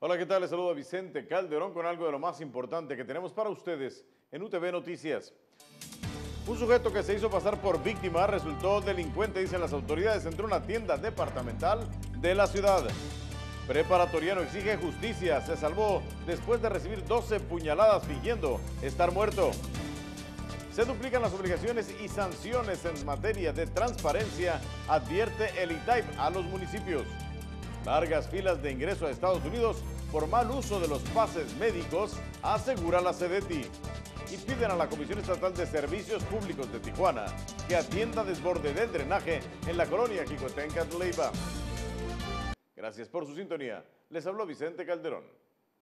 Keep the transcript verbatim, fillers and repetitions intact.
Hola, ¿qué tal? Les saluda Vicente Calderón con algo de lo más importante que tenemos para ustedes en U T V Noticias. Un sujeto que se hizo pasar por víctima resultó delincuente, dicen las autoridades, entró en una tienda departamental de la ciudad. Preparatoriano exige justicia, se salvó después de recibir doce puñaladas fingiendo estar muerto. Se duplican las obligaciones y sanciones en materia de transparencia, advierte el I T A I P a los municipios. Largas filas de ingreso a Estados Unidos por mal uso de los pases médicos, asegura la SEDETI. Y piden a la Comisión Estatal de Servicios Públicos de Tijuana que atienda desborde del drenaje en la colonia Jicotenca de Leyva. Gracias por su sintonía. Les habló Vicente Calderón.